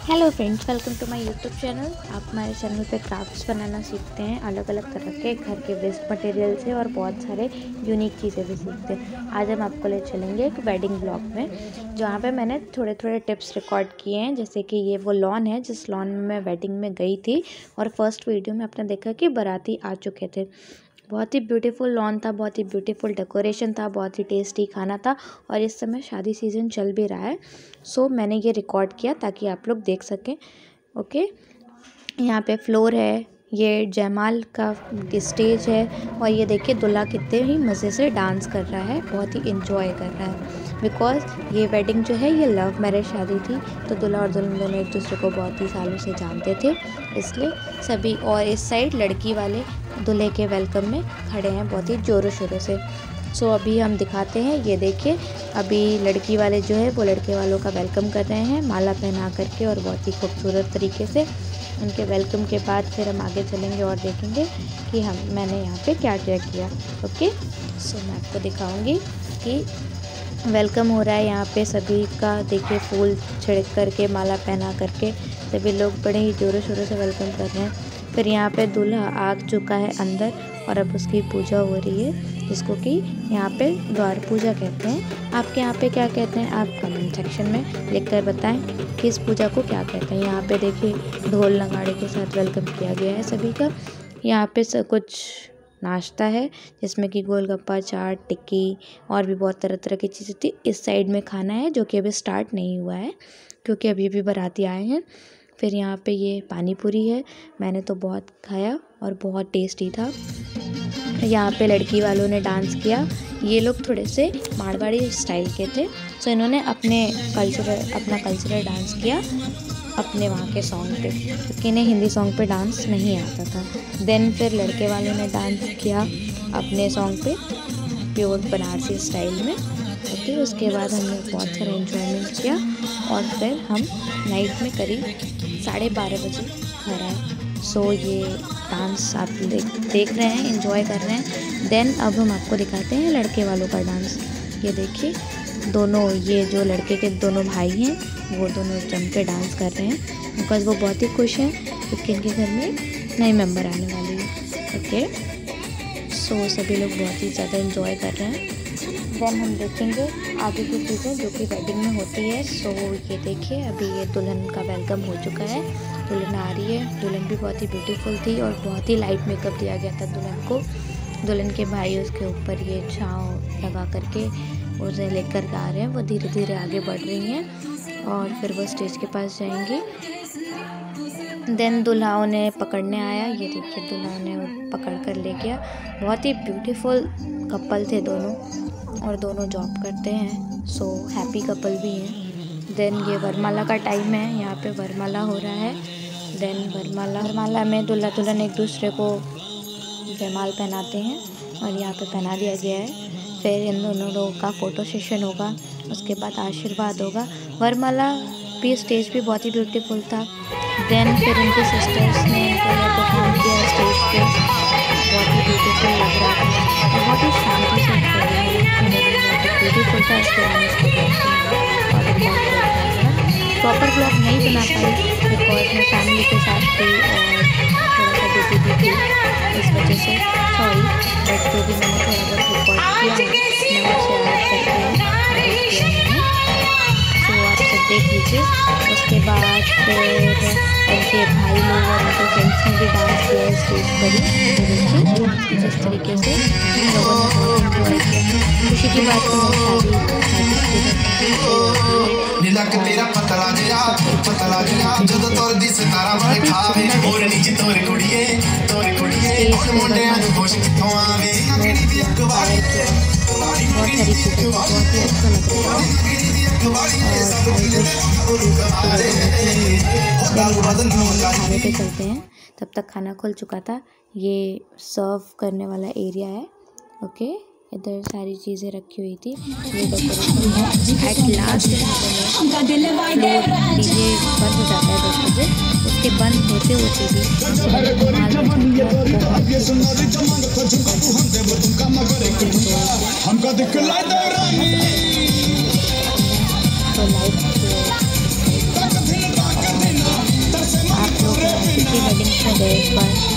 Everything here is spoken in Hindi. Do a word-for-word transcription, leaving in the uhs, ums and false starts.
Hello friends, welcome to my YouTube channel. आप हमारे चैनल पे क्राफ्ट्स बनाना सीखते हैं, अलग अलग तरह के घर के वेस्ट मटेरियल से और बहुत सारे यूनिक चीज़ें भी सीखते हैं। आज हम आपको ले चलेंगे एक वेडिंग ब्लॉग में, जहाँ पे मैंने थोड़े थोड़े टिप्स रिकॉर्ड किए हैं। जैसे कि ये वो लॉन है जिस लॉन में मैं वेडिंग में गई थी, और फर्स्ट वीडियो में आपने देखा कि बाराती आ चुके थे। बहुत ही ब्यूटीफुल लॉन था, बहुत ही ब्यूटीफुल डेकोरेशन था, बहुत ही टेस्टी खाना था, और इस समय शादी सीज़न चल भी रहा है। सो मैंने ये रिकॉर्ड किया ताकि आप लोग देख सकें। ओके, यहाँ पे फ्लोर है, ये जयमाल का स्टेज है, और ये देखिए दूल्हा कितने ही मज़े से डांस कर रहा है, बहुत ही इंजॉय कर रहा है। बिकॉज़ ये वेडिंग जो है ये लव मैरिज शादी थी, तो दूल्हा और दुल्हन दोनों एक दूसरे को बहुत ही सालों से जानते थे, इसलिए सभी। और इस साइड लड़की वाले दूल्हे के वेलकम में खड़े हैं बहुत ही ज़ोरों शोरों से। सो so, अभी हम दिखाते हैं, ये देखिए अभी लड़की वाले जो है वो लड़के वालों का वेलकम कर रहे हैं माला पहना करके, और बहुत ही खूबसूरत तरीके से। उनके वेलकम के बाद फिर हम आगे चलेंगे और देखेंगे कि हम मैंने यहाँ पे क्या क्या किया। ओके, सो मैं आपको दिखाऊंगी कि वेलकम हो रहा है यहाँ पे सभी का। देखिए फूल छिड़क करके, माला पहना करके सभी लोग बड़े ही ज़ोरों शोरों से वेलकम कर रहे हैं। फिर यहाँ पे दूल्हा आ चुका है अंदर, और अब उसकी पूजा हो रही है, जिसको कि यहाँ पे द्वार पूजा कहते हैं। आपके यहाँ पे क्या कहते हैं, आप कमेंट सेक्शन में लिखकर बताएं कि इस पूजा को क्या कहते हैं। यहाँ पे देखिए ढोल नगाड़े के साथ वेलकम किया गया है सभी का। यहाँ पे सब कुछ नाश्ता है, जिसमें कि गोलगप्पा, चाट, टिक्की और भी बहुत तरह तरह की चीज़ें थी। इस साइड में खाना है जो कि अभी स्टार्ट नहीं हुआ है, क्योंकि अभी भी बाराती आए हैं। फिर यहाँ पे ये पानी पूरी है, मैंने तो बहुत खाया और बहुत टेस्टी था। यहाँ पे लड़की वालों ने डांस किया। ये लोग थोड़े से मारवाड़ी स्टाइल के थे, तो इन्होंने अपने कल्चरल अपना कल्चरल डांस किया अपने वहाँ के सॉन्ग पे, क्योंकि इन्हें हिंदी सॉन्ग पे डांस नहीं आता था। देन फिर लड़के वालों ने डांस किया अपने सॉन्ग पे प्योर बनारसी स्टाइल में। ओके, उसके बाद हमने बहुत सारा एंजॉयमेंट किया, और फिर हम नाइट में करीब साढ़े बारह बजे घर आए। सो ये डांस आप देख देख रहे हैं, एंजॉय कर रहे हैं। देन अब हम आपको दिखाते हैं लड़के वालों का डांस। ये देखिए दोनों, ये जो लड़के के दोनों भाई हैं वो दोनों जम के डांस कर रहे हैं, बिकॉज़ वो बहुत ही खुश हैं क्योंकि इनके घर में नई मेंबर आने वाली है। ओके, सो सभी लोग बहुत ही ज़्यादा एंजॉय कर रहे हैं। देन हम देखेंगे आगे की चीज़ें जो कि वेडिंग में होती है। सो ये देखिए अभी ये दुल्हन का वेलकम हो चुका है, दुल्हन आ रही है। दुल्हन भी बहुत ही ब्यूटीफुल थी, और बहुत ही लाइट मेकअप दिया गया था दुल्हन को। दुल्हन के भाई उसके ऊपर ये छाँव लगा करके उसे लेकर आ रहे हैं। वो धीरे धीरे आगे बढ़ रही हैं, और फिर वो स्टेज के पास जाएंगी। देन दूल्हा उन्हें पकड़ने आया। ये देखिए दूल्हा उन्हें पकड़ कर ले गया। बहुत ही ब्यूटीफुल कपल थे दोनों, और दोनों जॉब करते हैं, सो हैप्पी कपल भी हैं। देन ये वरमाला का टाइम है, यहाँ पे वरमाला हो रहा है। देन वरमाला वरमाला में दूल्हा दुल्हन एक दूसरे को जयमाल पहनाते हैं, और यहाँ पे पहना दिया गया है। फिर इन दोनों लोगों का फ़ोटो सेशन होगा, उसके बाद आशीर्वाद होगा। वरमाला भी स्टेज भी बहुत ही ब्यूटीफुल था। देन फिर उनके सिस्टर्स ने इनको यह परफॉर्म किया स्टेज पे, बहुत ही ब्यूटीफुल लग रहा था, बहुत ही शांति से बहुत ही ब्यूटीफुल था। इसके प्रॉपर ब्लॉग नहीं बना पाई बिकॉज मैं फैमिली के साथ थी और थोड़ा सा बिजी भी थी, इस वजह से सॉरी। बट जो भी मैंने थोड़ा बहुत रिकॉर्ड किया है मैं उसे ऐड करके एडिट किया मैंने, तो आप सब देख लीजिए। उसके बाद फिर उनके भाई लोग और उनके फ्रेंड्स ने भी डांस किया स्टेज पर ही। देखिए जिस तरीके से लोगों ने बहुत इंजॉय किया। खुशी की बात तो शादी तेरा पतला जिया पतला जिया जब तोर दी सितारा बन खावे और नीचे तोर कुड़िए तोर कुड़िए मुंडियां नु खुश किथों आवे केड़ी दी अखबार बहुत सारी चीज़ें बहुत ही अच्छा लग रहा है। खाने पे चलते हैं, तब तक खाना खुल चुका था। ये सर्व करने वाला एरिया है। ओके, इधर सारी चीज़ें रखी हुई थी। ये डेकोरेशन है। एट लास्ट डीजे बंद हो जाता है दस बजे, उसके बंद होते होते भी तो लाइट लीजिएगा एक बार।